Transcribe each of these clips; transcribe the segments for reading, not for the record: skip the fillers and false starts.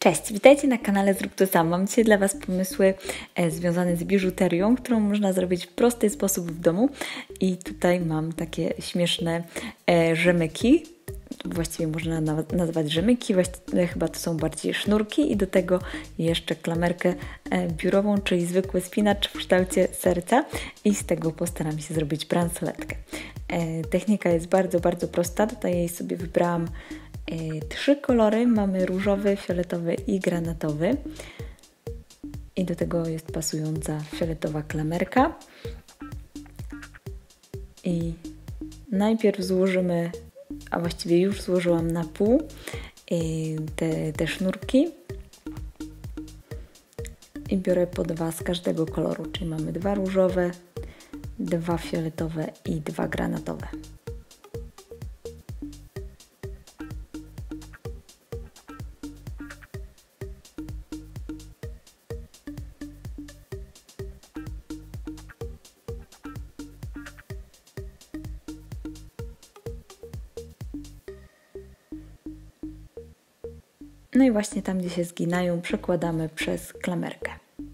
Cześć, witajcie na kanale Zrób to Sam. Mam dzisiaj dla Was pomysły związane z biżuterią, którą można zrobić w prosty sposób w domu. I tutaj mam takie śmieszne rzemyki. Właściwie można nazwać rzemyki, właściwie chyba to są bardziej sznurki i do tego jeszcze klamerkę biurową, czyli zwykły spinacz w kształcie serca i z tego postaram się zrobić bransoletkę. Technika jest bardzo, bardzo prosta. Tutaj jej sobie wybrałam 3 kolory. Mamy różowy, fioletowy i granatowy. I do tego jest pasująca fioletowa klamerka. I najpierw złożymy, a właściwie już złożyłam na pół te sznurki. I biorę po 2 z każdego koloru, czyli mamy 2 różowe, 2 fioletowe i 2 granatowe. No i właśnie tam, gdzie się zginają, przekładamy przez klamerkę.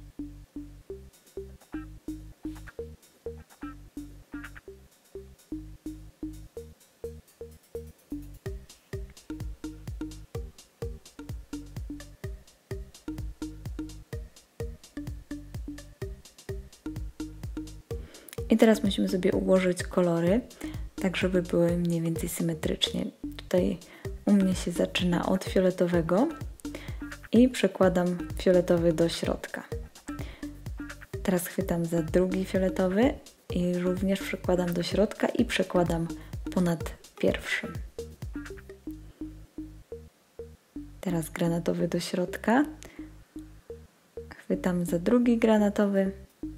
I teraz musimy sobie ułożyć kolory, tak żeby były mniej więcej symetrycznie. Tutaj u mnie się zaczyna od fioletowego i przekładam fioletowy do środka. Teraz chwytam za drugi fioletowy i również przekładam do środka i przekładam ponad pierwszym. Teraz granatowy do środka. Chwytam za drugi granatowy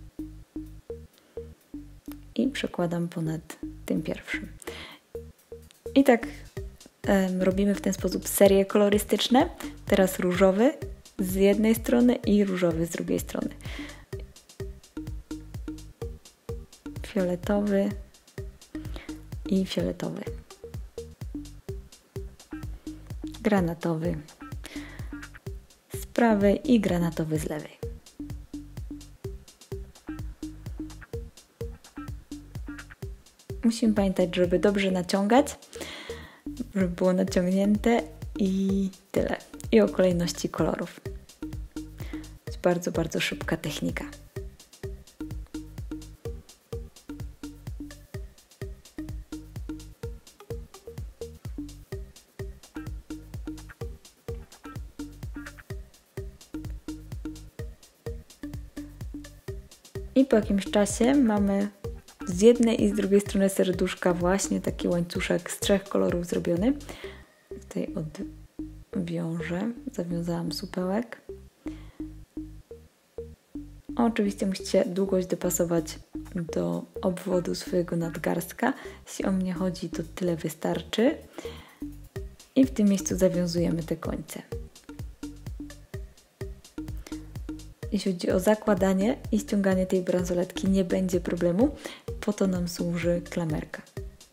i przekładam ponad tym pierwszym. I tak robimy w ten sposób serie kolorystyczne. Teraz różowy z jednej strony i różowy z drugiej strony. Fioletowy i fioletowy. Granatowy z prawej i granatowy z lewej. Musimy pamiętać, żeby dobrze naciągać, żeby było naciągnięte i tyle. I o kolejności kolorów. To jest bardzo, bardzo szybka technika. I po jakimś czasie mamy z jednej i z drugiej strony serduszka właśnie taki łańcuszek z 3 kolorów zrobiony. Tutaj odwiążę, zawiązałam supełek. Oczywiście musicie długość dopasować do obwodu swojego nadgarstka. Jeśli o mnie chodzi, to tyle wystarczy. I w tym miejscu zawiązujemy te końce. Jeśli chodzi o zakładanie i ściąganie tej bransoletki, nie będzie problemu. Po to nam służy klamerka.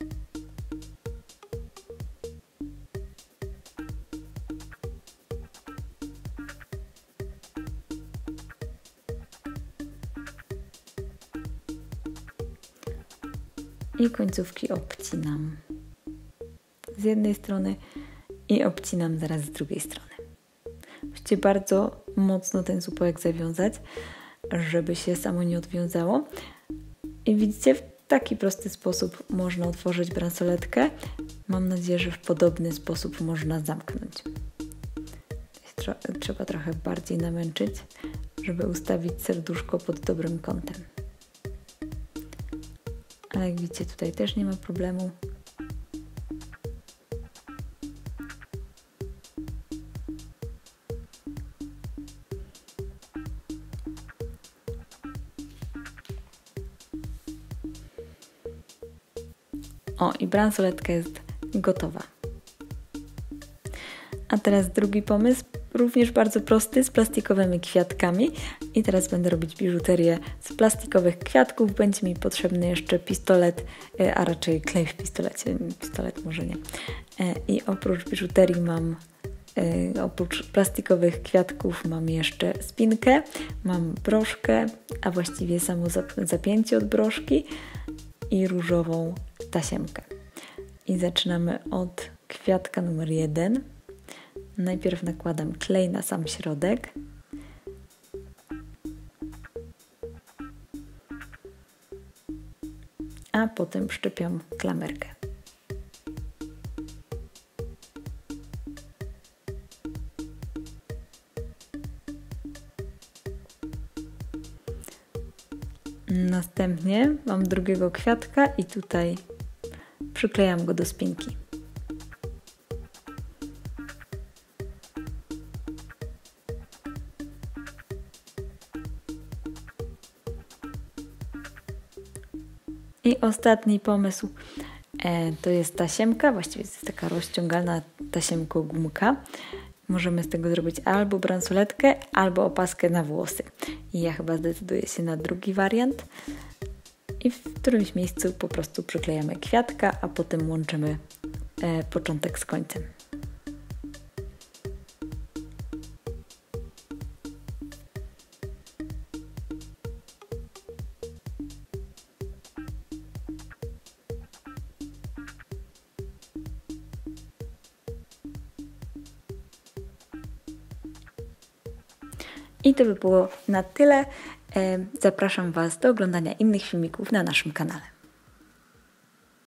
I końcówki obcinam z jednej strony i obcinam zaraz z drugiej strony. Musicie bardzo mocno ten supełek zawiązać, żeby się samo nie odwiązało. I widzicie, w taki prosty sposób można otworzyć bransoletkę. Mam nadzieję, że w podobny sposób można zamknąć. Trzeba trochę bardziej namęczyć, żeby ustawić serduszko pod dobrym kątem. Ale jak widzicie, tutaj też nie ma problemu. O, i bransoletka jest gotowa. A teraz drugi pomysł, również bardzo prosty, z plastikowymi kwiatkami. I teraz będę robić biżuterię z plastikowych kwiatków. Będzie mi potrzebny jeszcze pistolet, a raczej klej w pistolecie. Pistolet może nie. I oprócz biżuterii mam Oprócz plastikowych kwiatków mam jeszcze spinkę, mam broszkę, a właściwie samo zapięcie od broszki i różową tasiemkę. I zaczynamy od kwiatka numer 1. Najpierw nakładam klej na sam środek. A potem wszczepiam klamerkę. Następnie mam drugiego kwiatka i tutaj przyklejam go do spinki. I ostatni pomysł to jest tasiemka, właściwie to jest taka rozciągalna tasiemko-gumka. Możemy z tego zrobić albo bransoletkę, albo opaskę na włosy. I ja chyba zdecyduję się na drugi wariant. I w którymś miejscu po prostu przyklejamy kwiatka, a potem łączymy początek z końcem. I to by było na tyle. Zapraszam Was do oglądania innych filmików na naszym kanale.